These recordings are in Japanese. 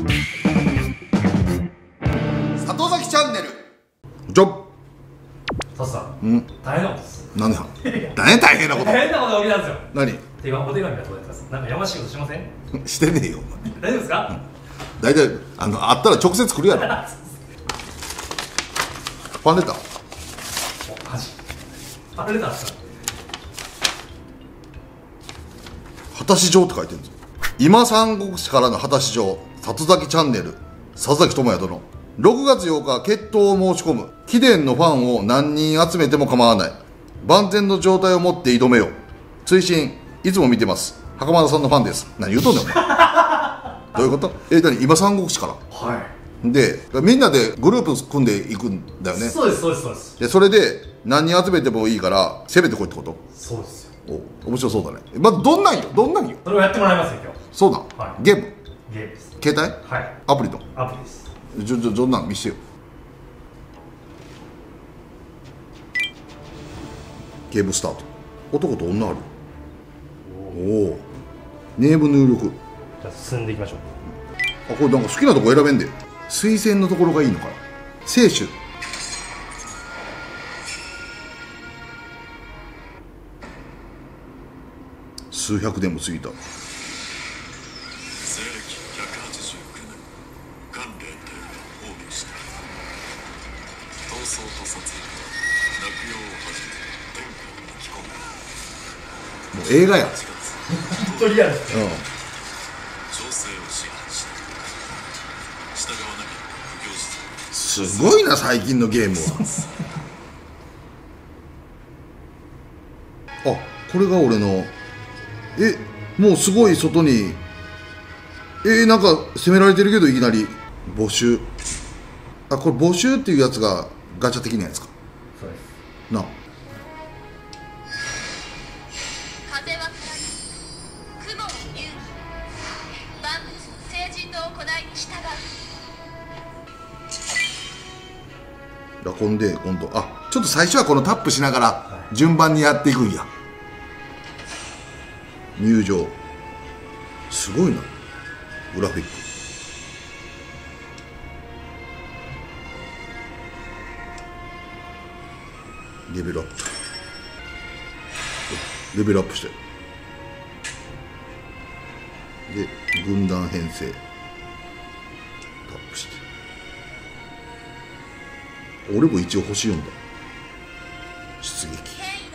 里崎チャンネル。じゃサツさん、大変なことです。 何や大変なこと。 大変なことが起きたんですよ。 何？ お手紙が届いてます。なんかやましいことしません？ してねえよ。 大丈夫ですか？ 大体あったら直接来るやろ。ファンレター。 お、マジ。ファンレターですか？ 果たし状って書いてるんですよ。今三国志からの果たし状、里崎チャンネル、佐々木智也殿。6月8日、決闘を申し込む。貴殿のファンを何人集めても構わない。万全の状態を持って挑めよ。追伸、いつも見てます。袴田さんのファンです。何言うとんねん、お前。どういうこと？何今三国志から。 はい。 で、みんなでグループ組んでいくんだよね。 そうです、そうです、そうです。 で、それで何人集めてもいいから攻めてこいってこと？そうですよ。お、面白そうだね。まあ、どんなんよ。 それをやってもらいますよ、今日。 そうなん、 はい、 ゲームです。 携帯？ はい。 アプリと？ アプリです。 どんなん見せてよ。ゲームスタート。男と女ある。おお。ネーム入力。 じゃあ進んでいきましょう。 これなんか好きなとこ選べんで。推薦のところがいいのかな。聖種。数百年も過ぎた。 西暦189年、元霊帝が崩御した。闘争と殺戮は落葉をはじめ天下を巻き込んだ。 もう映画や。 本当リアルですね。 朝政を支配した。従わなかった不行事。 すごいな、最近のゲームは。あ、これが俺の。もうすごい外に。なんか攻められてるけど、いきなり募集。これ募集っていうやつがガチャ的なやつか。 そうです。 なあ。 風は雲を言う。万物の聖人の行いに従う。 ラコンで今度ちょっと最初はこのタップしながら順番にやっていくんや。入場。すごいな、グラフィック。レベルアップ。レベルアップしてで軍団編成タップして。俺も一応星4だ。出撃。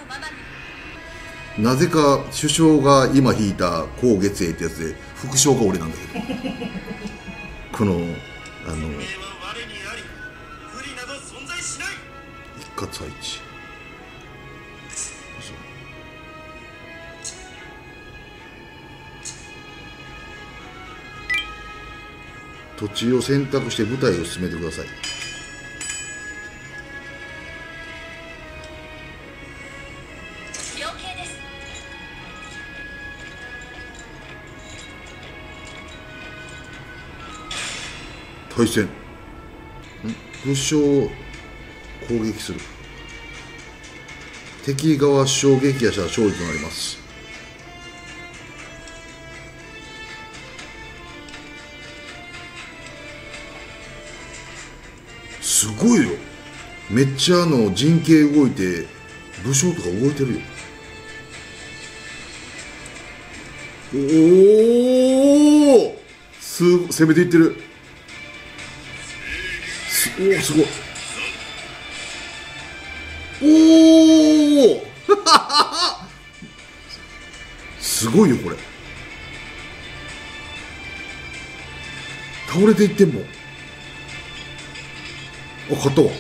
なぜか首相が今引いた高月影ってやつで副将が俺なんだけどこの一括配置。土地を選択して部隊を進めてください。対戦。武将を攻撃する。敵側主将撃破したら勝利となります。すごいよ。めっちゃ陣形動いて武将とか動いてるよ。おお、攻めていってる。おお、すごい。おおすごいよこれ。倒れていってんもん。勝ったわ。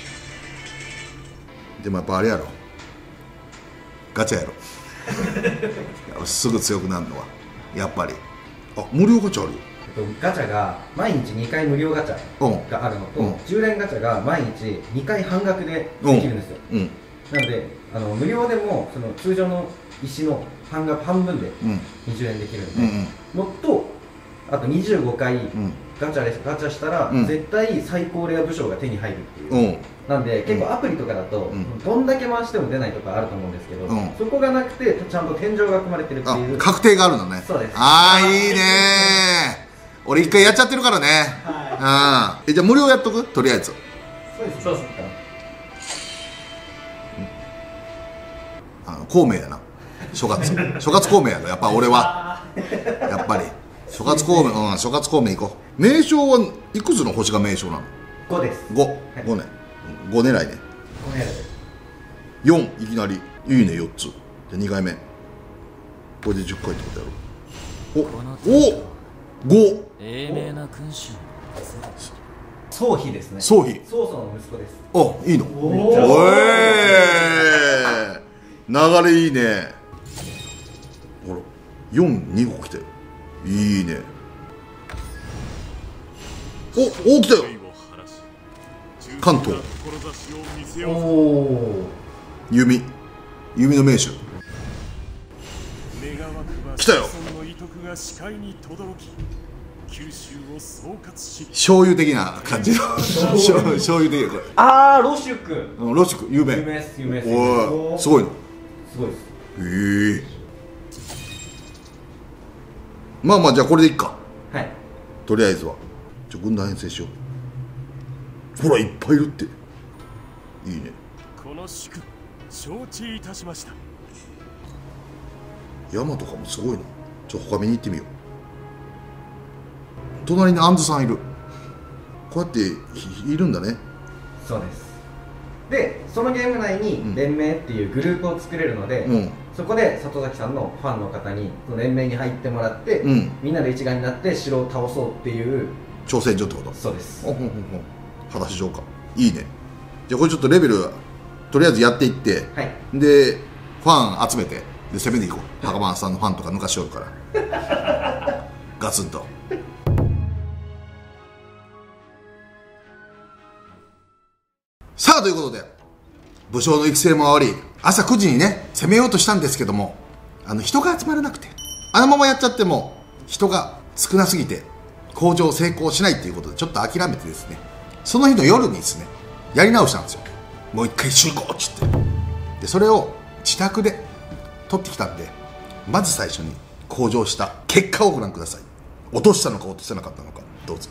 でもやっぱあれやろ、ガチャやろすぐ強くなるのはやっぱり。無料ガチャあるよ。 ガチャが毎日2回無料ガチャがあるのと、10連ガチャが毎日2回半額でできるんですよ。なので無料でもその通常の石の半分で20円できるのと、あと25回ガチャしたら絶対最高レア武将が手に入るっていう。なんで結構アプリとかだとどんだけ回しても出ないとかあると思うんですけど、そこがなくてちゃんと天井が組まれてるっていう。 確定があるのね。 そうです。 いいね俺一回やっちゃってるからね。ああ、じゃあ無料やっとく、とりあえず。 そうです。 孔明やな。諸葛孔明やろ、やっぱ俺は。やっぱり諸葛孔明、諸葛孔明行こう。名称はいくつの星が名称なの 5です。 5ね。5狙いね。4いきなりいいね。4つじゃあ2回目これで10回ってことやろ。お5 英明な君主。 宗妃ですね。 宗妃、 曹操の息子です。 あ、いいの。 お流れいいね。ほら42個来てる。いいね。お来たよ。関東弓の名手来たよ。醤油的な感じの醤油的なこれ。 ああ、ロシュク。 ロシク有名。 有名です。 おい、すごいの。 すごいです。 まあじゃあこれでいっか。 はい。 とりあえずは軍団編成しよう。ほらいっぱいいるって。いいね。 この祝承知いたしました。 山とかもすごいの。他見に行ってみよう。隣にアンズさんいる。こうやっているんだね。 そうです。でそのゲーム内に連盟っていうグループを作れるので、そこで里崎さんのファンの方にその連盟に入ってもらって、みんなで一丸になって城を倒そうっていう挑戦状ってこと。 そうです。 果たし状か。いいね。じゃあこれちょっとレベルとりあえずやっていって、でファン集めてで攻めていこう。袴田さんのファンとか抜かしおるからガツンと。さあということで武将の育成も終わり、朝9時にね攻めようとしたんですけども、人が集まらなくて、あのままやっちゃっても人が少なすぎて工場成功しないっていうことでちょっと諦めてですね、その日の夜にですねやり直したんですよ。もう一回集合っつって。でそれを自宅で取ってきたんで、まず最初に向上した結果をご覧ください。落としたのか落とせなかったのか、どうぞ。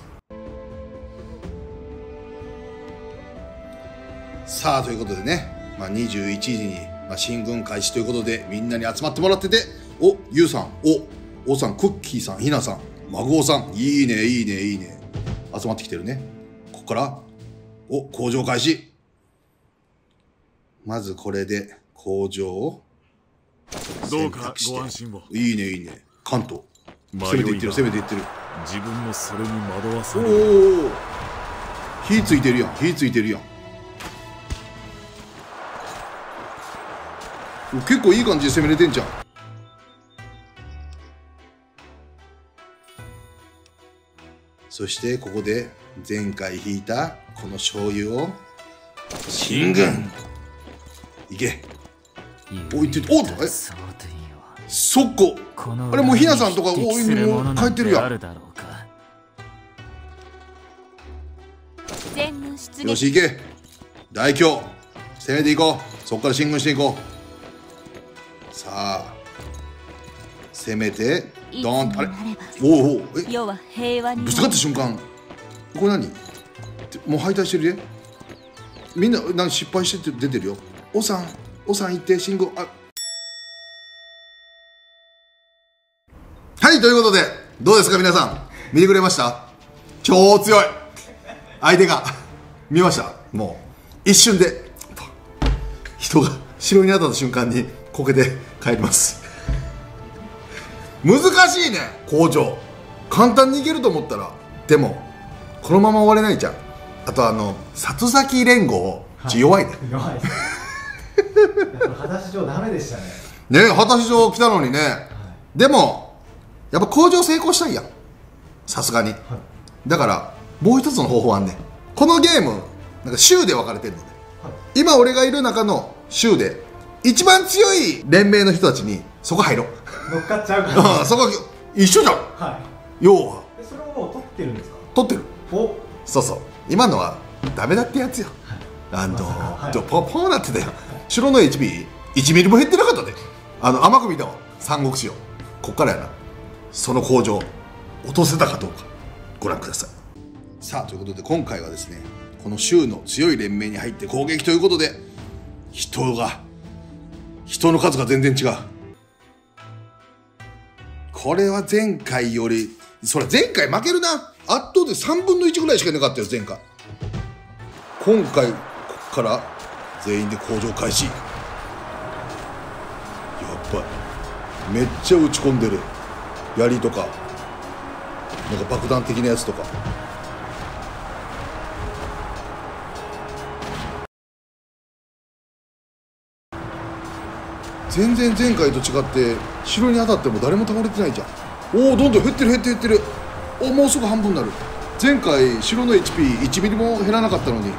さあということでね、21時に進軍開始ということでみんなに集まってもらってて、ゆうさん、おさん、クッキーさん、ひなさん、まぐおさん、いいねいいねいいね、集まってきてるね。ここから工場開始。まずこれで工場をどうかご安心を。 いいねいいね。関東攻めていってる、攻めていってる。 自分もそれに惑わされる。火ついてるやん、火ついてるやん。結構いい感じで攻めれてんじゃん。そしてここで前回引いたこの醤油を進軍いけ。いってそっこ。あれもうひなさんとかもう帰ってるやん。よし行け大凶、攻めていこう。そっから進軍していこう。さあ攻めてドーンと。あれぶつかった瞬間これ何もう敗退してるで。みんな失敗してって出てるよ。おさん行って信号。はいということでどうですか皆さん、見てくれました？超強い相手が見ました。もう一瞬で人が城に当たった瞬間にこけて帰ります。難しいね工場。簡単にいけると思ったら、でもこのまま終われないじゃん。あと里崎連合弱いね。 弱い。果たし状ダメでしたね。 ね、果たし状来たのにね。でもやっぱ工場成功したいやん、さすがに。だからもう一つの方法はね、このゲームなんか州で分かれてるので、今俺がいる中の州で一番強い連盟の人たちにそこ入ろう。 乗っかっちゃうから。 そこ一緒じゃん。要はそれをもう取ってるんですか？ 取ってる。そうそう、今のはダメだってやつよ。ポーなってたよ。城の HP1 ミリも減ってなかったで。甘く見たわ三国志を。こっからやな。その工場落とせたかどうか。 ご覧ください。さあということで今回はですね、この州の強い連盟に入って攻撃ということで、人の数が全然違う。これは前回より、それ前回負けるな。圧倒で3分の1ぐらいしかいなかったよ前回。今回こっから全員で工場開始。やばい、めっちゃ打ち込んでる。槍とかなんか爆弾的なやつとか。全然前回と違って城に当たっても誰も倒れてないじゃん。おお、どんどん減ってる。お、もうすぐ半分になる。前回城の HP1 ミリも減らなかったのに。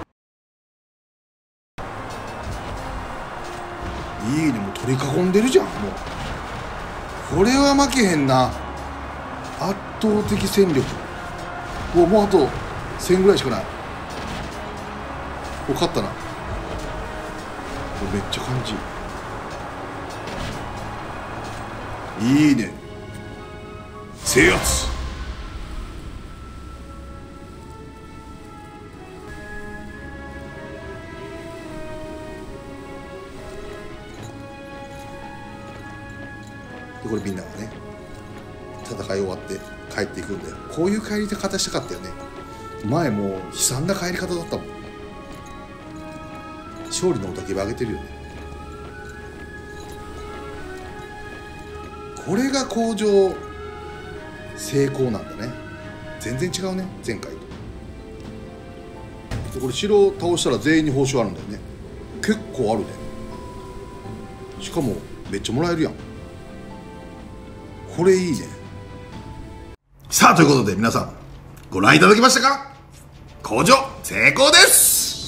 いいね、もう取り囲んでるじゃん。もうこれは負けへんな。圧倒的戦力。もうあと1000ぐらいしかない。勝ったな。めっちゃ感じいいね。制圧。でこれみんながね戦い終わって帰っていくんで、こういう帰り方したかったよね。前もう悲惨な帰り方だったもん。勝利の雄たけび上げてるよね。これが工場成功なんだね。全然違うね前回と。これ城を倒したら全員に報酬あるんだよね。結構あるね。しかもめっちゃもらえるやん。これいいね。さあということで皆さんご覧いただきましたか。工場成功です。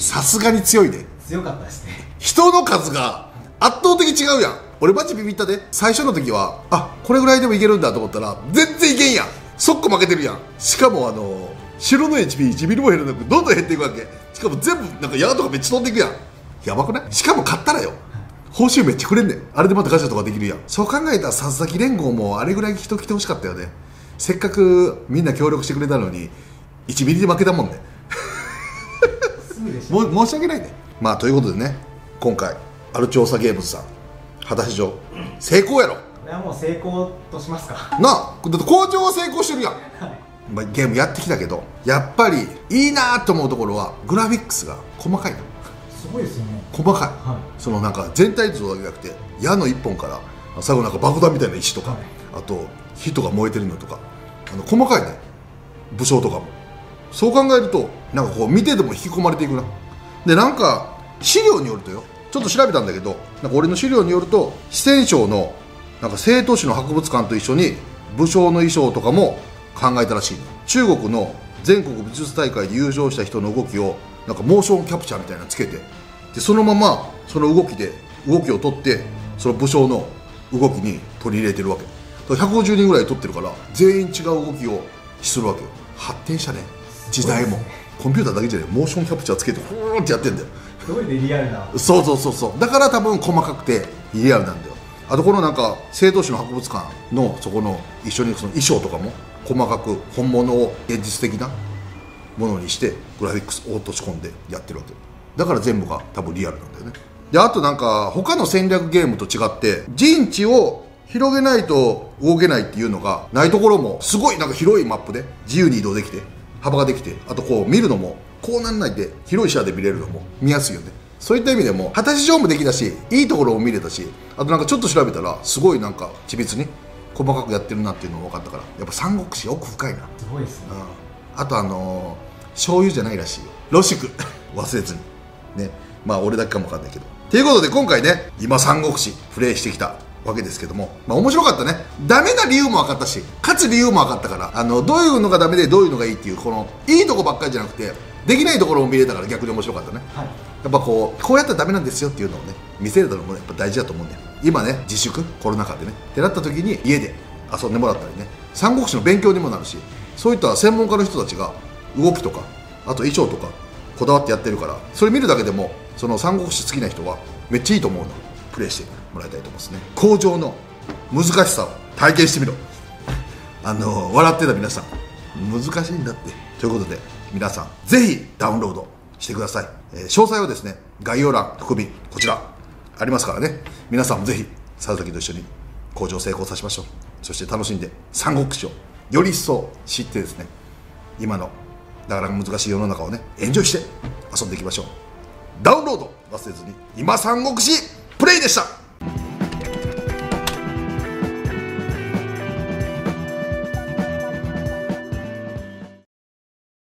さすがに強いね。 強かったですね。 人の数が圧倒的違うやん。俺マジビビったで。最初の時はこれぐらいでもいけるんだと思ったら全然いけんやん。そっこ負けてるやん。しかも城の HP1 ミリも減らなくどんどん減っていくわけ。しかも全部なんか矢とかめっちゃ飛んでいくやん。やばくない？しかも勝ったらよ報酬めっちゃくれんねん。あれでまたガチャとかできるやん。そう考えたら佐々木連合もあれぐらい人来てほしかったよね。せっかくみんな協力してくれたのに1ミリで負けたもんね。申し訳ないね。まあということでね、今回アル調査ゲームズさん果たし状成功やろ。 これはもう成功としますか。 なあ、だって工場は成功してるやん。まあ、ゲームやってきたけどやっぱりいいなと思うところはグラフィックスが細かいの。 すごいですよね。 細かい、そのなんか全体像だけじゃなくて矢の一本から最後なんか爆弾みたいな石とか、あと火とか燃えてるのとか細かいね。武将とかもそう考えるとなんかこう見てても引き込まれていくな。でなんか資料によるとよ、ちょっと調べたんだけど、なんか俺の資料によると四川省のなんか成都市の博物館と一緒に武将の衣装とかも考えたらしいの。中国の全国美術大会で優勝した人の動きをなんかモーションキャプチャーみたいなのつけて、でそのままその動きを取ってその武将の動きに取り入れてるわけ。150人ぐらい取ってるから全員違う動きをするわけよ。発展したね時代も。コンピューターだけじゃない、モーションキャプチャーつけてフーンってやってんだよ。 すごいでリアルな。 そうだから多分細かくてリアルなんだよ。あとこのなんか成都市の博物館のそこの一緒にその衣装とかも細かく本物を現実的なものにしてグラフィックスを落とし込んでやってるわけだから全部が多分リアルなんだよね。であとなんか他の戦略ゲームと違って陣地を広げないと動けないっていうのがないところもすごいなんか広いマップで自由に移動できて幅ができて、あとこう見るのもこうなんないで広い視野で見れるのも見やすいよね。そういった意味でも果たし状もできたしいいところも見れたし、あとなんかちょっと調べたらすごいなんか緻密に細かくやってるなっていうのが分かったから、やっぱ三国志奥深いな。 すごいですね。 あと醤油じゃないらしいよ、ロシク忘れずにね。まあ俺だけかも分かんないけど。ということで今回ね今三国志プレイしてきたわけですけども、まあ面白かったね。ダメな理由も分かったし勝つ理由も分かったから、どういうのがダメでどういうのがいいっていうこのいいとこばっかりじゃなくてできないところも見れたから逆に面白かったね。やっぱこうやったらダメなんですよっていうのをね見せれたのもやっぱ大事だと思うんだよ。今ね自粛コロナ禍でねってなった時に家で遊んでもらったりね、三国志の勉強にもなるし、そういった専門家の人たちが動きとかあと衣装とかこだわってやってるから、それ見るだけでもその三国志好きな人はめっちゃいいと思うのでプレイしてもらいたいと思いますね。工場の難しさを体験してみろ。笑ってた皆さん難しいんだって。ということで皆さんぜひダウンロードしてください。詳細はですね概要欄含みこちらありますからね、皆さんもぜひ佐々木と一緒に工場成功させましょう。そして楽しんで三国志をより一層知ってですね、今のなかなか難しい世の中をねエンジョイして遊んでいきましょう。ダウンロード忘れずに。今三国志プレイでした。